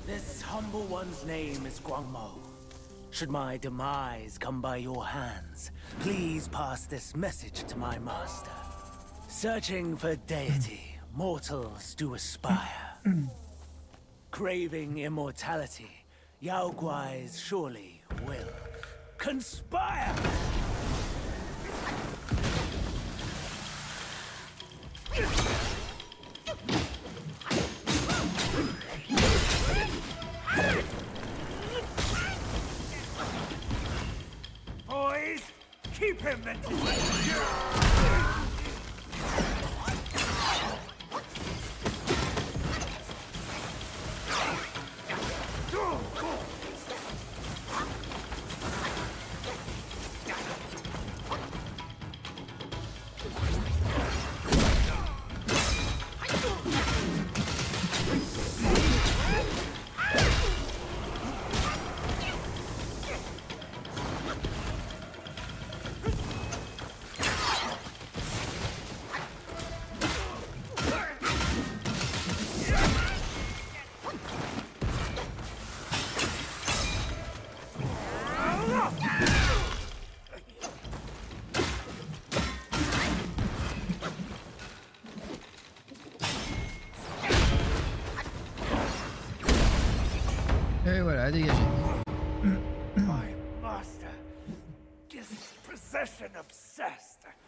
This humble one's name is Guangmou. Should my demise come by your hands, please pass this message to my master. Searching for deity, mortals do aspire. Craving immortality, Yao Guais surely will conspire! Boys, keep him ventilated! Et voilà, dégagez. My master is possession obsessed.